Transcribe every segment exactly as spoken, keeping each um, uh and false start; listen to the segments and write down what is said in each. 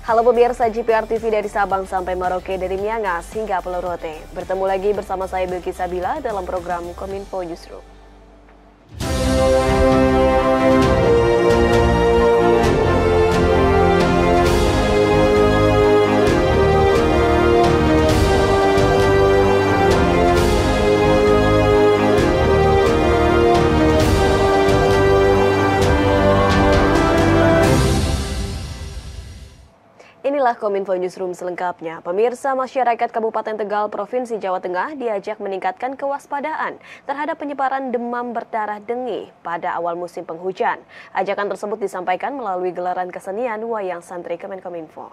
Halo pemirsa G P R T V dari Sabang sampai Merauke, dari Miangas hingga Pulau Rote. Bertemu lagi bersama saya Bilky Sabila dalam program Kominfo Newsroom. Inilah Kominfo Newsroom selengkapnya. Pemirsa, masyarakat Kabupaten Tegal, Provinsi Jawa Tengah diajak meningkatkan kewaspadaan terhadap penyebaran demam berdarah dengue pada awal musim penghujan. Ajakan tersebut disampaikan melalui gelaran kesenian Wayang Santri Kemenkominfo.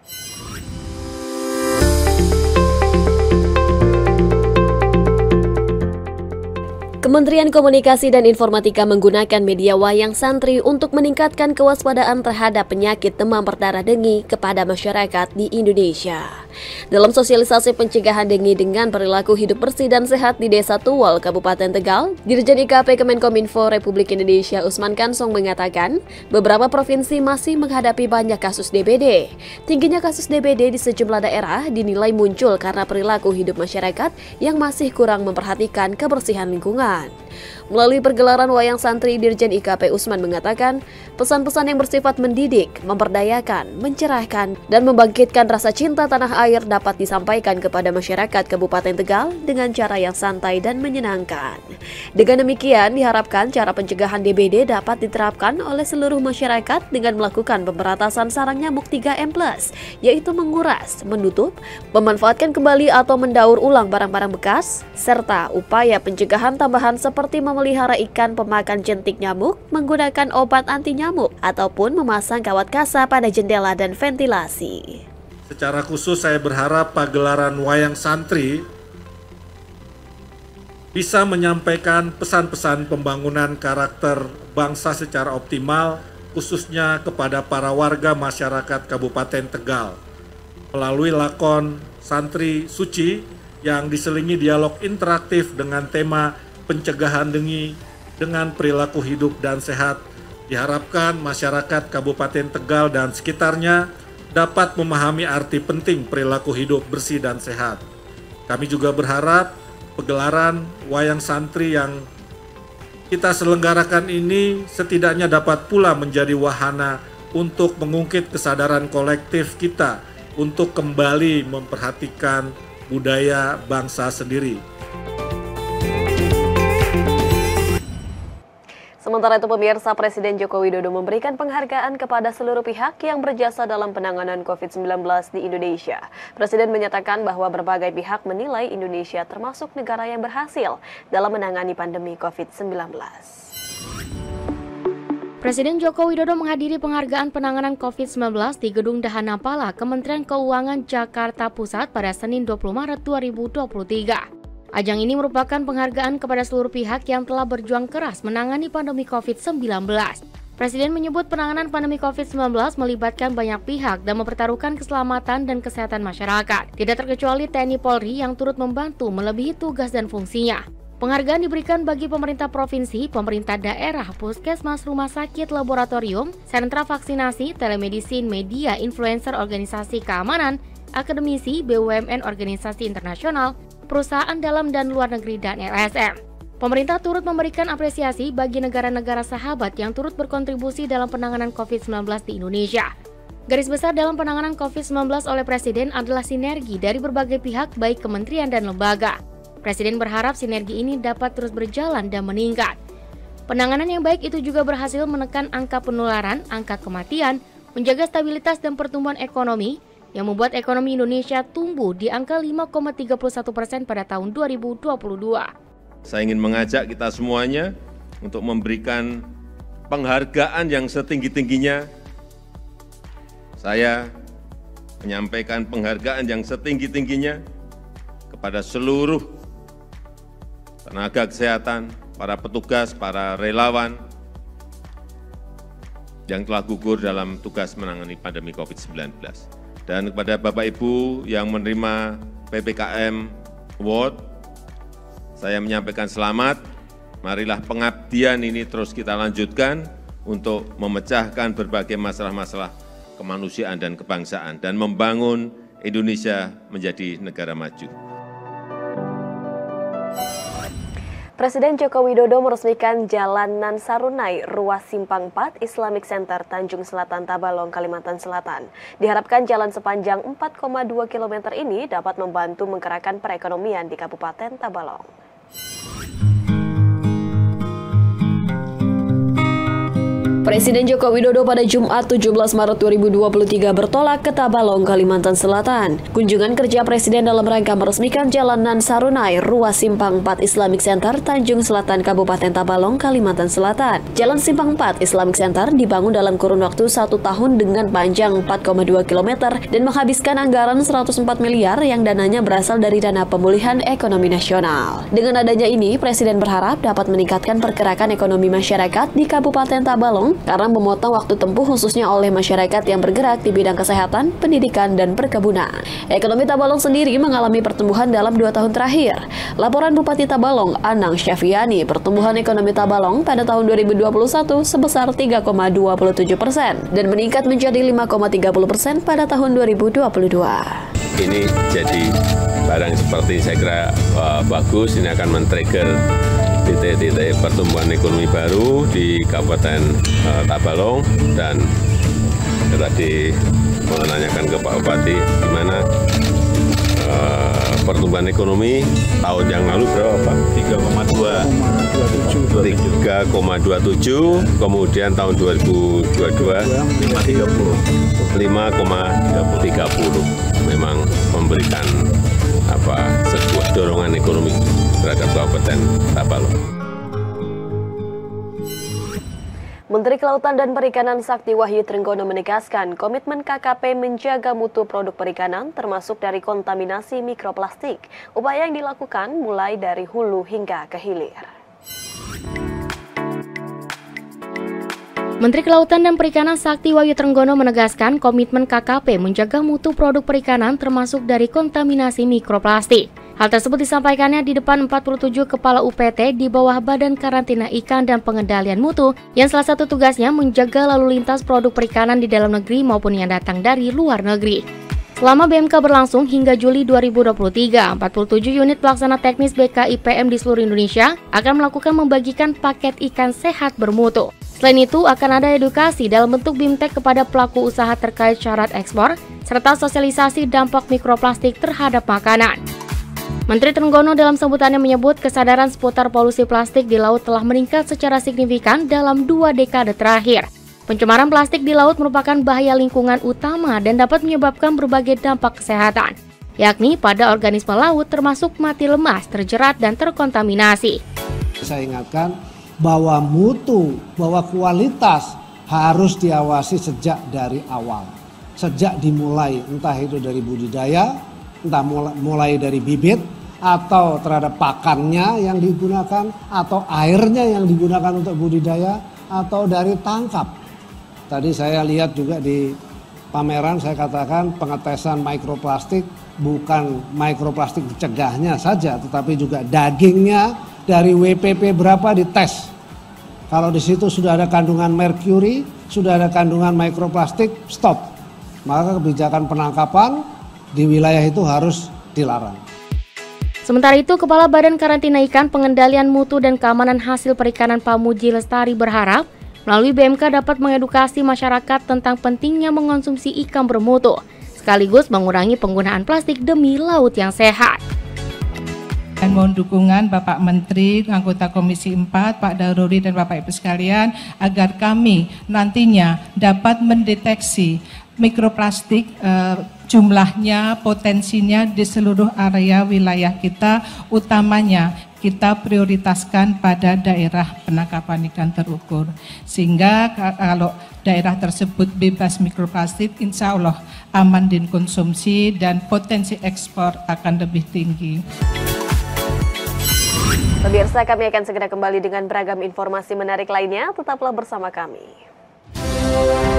Kementerian Komunikasi dan Informatika menggunakan media Wayang Santri untuk meningkatkan kewaspadaan terhadap penyakit demam berdarah dengue kepada masyarakat di Indonesia. Dalam sosialisasi pencegahan dengue dengan perilaku hidup bersih dan sehat di Desa Tuwal, Kabupaten Tegal, Dirjen I K P Kemenkominfo Republik Indonesia Usman Kansong mengatakan beberapa provinsi masih menghadapi banyak kasus D B D. Tingginya kasus D B D di sejumlah daerah dinilai muncul karena perilaku hidup masyarakat yang masih kurang memperhatikan kebersihan lingkungan. Melalui pergelaran Wayang Santri, Dirjen I K P Usman mengatakan pesan-pesan yang bersifat mendidik, memberdayakan, mencerahkan, dan membangkitkan rasa cinta tanah air dapat disampaikan kepada masyarakat Kabupaten Tegal dengan cara yang santai dan menyenangkan. Dengan demikian, diharapkan cara pencegahan D B D dapat diterapkan oleh seluruh masyarakat dengan melakukan pemberantasan sarang nyamuk tiga M plus, yaitu menguras, menutup, memanfaatkan kembali atau mendaur ulang barang-barang bekas, serta upaya pencegahan tambahan seperti memelihara ikan pemakan jentik nyamuk, menggunakan obat anti nyamuk, ataupun memasang kawat kasa pada jendela dan ventilasi. Secara khusus saya berharap pagelaran Wayang Santri bisa menyampaikan pesan-pesan pembangunan karakter bangsa secara optimal, khususnya kepada para warga masyarakat Kabupaten Tegal. Melalui lakon Santri Suci yang diselingi dialog interaktif dengan tema pencegahan dengue dengan perilaku hidup dan sehat, diharapkan masyarakat Kabupaten Tegal dan sekitarnya dapat memahami arti penting perilaku hidup bersih dan sehat. Kami juga berharap pegelaran Wayang Santri yang kita selenggarakan ini setidaknya dapat pula menjadi wahana untuk mengungkit kesadaran kolektif kita untuk kembali memperhatikan budaya bangsa sendiri. Sementara itu pemirsa, Presiden Joko Widodo memberikan penghargaan kepada seluruh pihak yang berjasa dalam penanganan COVID sembilan belas di Indonesia. Presiden menyatakan bahwa berbagai pihak menilai Indonesia termasuk negara yang berhasil dalam menangani pandemi COVID sembilan belas. Presiden Joko Widodo menghadiri penghargaan penanganan COVID sembilan belas di Gedung Dahana Pala, Kementerian Keuangan Jakarta Pusat pada Senin dua puluh Maret dua ribu dua puluh tiga. Ajang ini merupakan penghargaan kepada seluruh pihak yang telah berjuang keras menangani pandemi COVID sembilan belas. Presiden menyebut penanganan pandemi COVID sembilan belas melibatkan banyak pihak dan mempertaruhkan keselamatan dan kesehatan masyarakat, tidak terkecuali T N I Polri yang turut membantu melebihi tugas dan fungsinya. Penghargaan diberikan bagi pemerintah provinsi, pemerintah daerah, puskesmas, rumah sakit, laboratorium, sentra vaksinasi, telemedicine, media, influencer, organisasi keamanan, akademisi, B U M N, organisasi internasional, perusahaan dalam dan luar negeri, dan L S M. Pemerintah turut memberikan apresiasi bagi negara-negara sahabat yang turut berkontribusi dalam penanganan COVID sembilan belas di Indonesia. Garis besar dalam penanganan COVID sembilan belas oleh Presiden adalah sinergi dari berbagai pihak baik kementerian dan lembaga. Presiden berharap sinergi ini dapat terus berjalan dan meningkat. Penanganan yang baik itu juga berhasil menekan angka penularan, angka kematian, menjaga stabilitas dan pertumbuhan ekonomi, yang membuat ekonomi Indonesia tumbuh di angka lima koma tiga puluh satu persen pada tahun dua ribu dua puluh dua. Saya ingin mengajak kita semuanya untuk memberikan penghargaan yang setinggi-tingginya. Saya menyampaikan penghargaan yang setinggi-tingginya kepada seluruh tenaga kesehatan, para petugas, para relawan yang telah gugur dalam tugas menangani pandemi COVID sembilan belas. Dan kepada Bapak Ibu yang menerima P P K M Award, saya menyampaikan selamat. Marilah pengabdian ini terus kita lanjutkan untuk memecahkan berbagai masalah-masalah kemanusiaan dan kebangsaan, dan membangun Indonesia menjadi negara maju. Presiden Joko Widodo meresmikan Jalan Nan Sarunai, ruas Simpang empat Islamic Center, Tanjung Selatan, Tabalong, Kalimantan Selatan. Diharapkan jalan sepanjang empat koma dua kilometer ini dapat membantu menggerakkan perekonomian di Kabupaten Tabalong. Presiden Joko Widodo pada Jumat tujuh belas Maret dua ribu dua puluh tiga bertolak ke Tabalong, Kalimantan Selatan. Kunjungan kerja Presiden dalam rangka meresmikan Jalan Nan Sarunai, ruas Simpang empat Islamic Center, Tanjung Selatan, Kabupaten Tabalong, Kalimantan Selatan. Jalan Simpang empat Islamic Center dibangun dalam kurun waktu satu tahun dengan panjang empat koma dua kilometer dan menghabiskan anggaran seratus empat miliar yang dananya berasal dari dana pemulihan ekonomi nasional. Dengan adanya ini, Presiden berharap dapat meningkatkan pergerakan ekonomi masyarakat di Kabupaten Tabalong karena memotong waktu tempuh khususnya oleh masyarakat yang bergerak di bidang kesehatan, pendidikan, dan perkebunan. Ekonomi Tabalong sendiri mengalami pertumbuhan dalam dua tahun terakhir. Laporan Bupati Tabalong, Anang Syafiani, pertumbuhan ekonomi Tabalong pada tahun dua ribu dua puluh satu sebesar tiga koma dua tujuh persen dan meningkat menjadi lima koma tiga puluh persen pada tahun dua ribu dua puluh dua. Ini jadi barang seperti saya kira uh, bagus, ini akan men-trigger titik-titik pertumbuhan ekonomi baru di Kabupaten uh, Tabalong. Dan saya tadi mau menanyakan ke Pak Bupati gimana uh, pertumbuhan ekonomi tahun yang lalu berapa Pak? tiga koma dua tujuh, kemudian tahun dua ribu dua puluh dua lima koma tiga puluh. Memang memberikan apa sebuah dorongan ekonomi terhadap Kabupaten Tabalong. Menteri Kelautan dan Perikanan Sakti Wahyu Trenggono menegaskan komitmen K K P menjaga mutu produk perikanan termasuk dari kontaminasi mikroplastik. Upaya yang dilakukan mulai dari hulu hingga ke hilir. Menteri Kelautan dan Perikanan Sakti Wahyu Trenggono menegaskan komitmen K K P menjaga mutu produk perikanan termasuk dari kontaminasi mikroplastik. Hal tersebut disampaikannya di depan empat puluh tujuh kepala U P T di bawah Badan Karantina Ikan dan Pengendalian Mutu yang salah satu tugasnya menjaga lalu lintas produk perikanan di dalam negeri maupun yang datang dari luar negeri. Selama B M K berlangsung hingga Juli dua ribu dua puluh tiga, empat puluh tujuh unit pelaksana teknis B K I P M di seluruh Indonesia akan melakukan membagikan paket ikan sehat bermutu. Selain itu, akan ada edukasi dalam bentuk BIMTEK kepada pelaku usaha terkait syarat ekspor, serta sosialisasi dampak mikroplastik terhadap makanan. Menteri Trenggono dalam sambutannya menyebut kesadaran seputar polusi plastik di laut telah meningkat secara signifikan dalam dua dekade terakhir. Pencemaran plastik di laut merupakan bahaya lingkungan utama dan dapat menyebabkan berbagai dampak kesehatan, yakni pada organisme laut termasuk mati lemas, terjerat, dan terkontaminasi. Saya ingatkan bahwa mutu, bahwa kualitas harus diawasi sejak dari awal. Sejak dimulai, entah itu dari budidaya, entah mulai dari bibit, atau terhadap pakannya yang digunakan, atau airnya yang digunakan untuk budidaya, atau dari tangkap. Tadi saya lihat juga di pameran, saya katakan pengetesan mikroplastik, bukan mikroplastik cegahnya saja, tetapi juga dagingnya, dari W P P berapa dites. Kalau di situ sudah ada kandungan merkuri, sudah ada kandungan mikroplastik, stop. Maka kebijakan penangkapan di wilayah itu harus dilarang. Sementara itu, Kepala Badan Karantina Ikan, Pengendalian Mutu dan Keamanan Hasil Perikanan Pamuji Lestari berharap melalui B M K dapat mengedukasi masyarakat tentang pentingnya mengonsumsi ikan bermutu, sekaligus mengurangi penggunaan plastik demi laut yang sehat. Dan mohon dukungan Bapak Menteri, anggota Komisi empat, Pak Daruri dan Bapak Ibu sekalian agar kami nantinya dapat mendeteksi mikroplastik eh, jumlahnya, potensinya di seluruh area wilayah kita, utamanya kita prioritaskan pada daerah penangkapan ikan terukur. Sehingga kalau daerah tersebut bebas mikroplastik, insya Allah aman dikonsumsi dan potensi ekspor akan lebih tinggi. Pemirsa, kami akan segera kembali dengan beragam informasi menarik lainnya. Tetaplah bersama kami.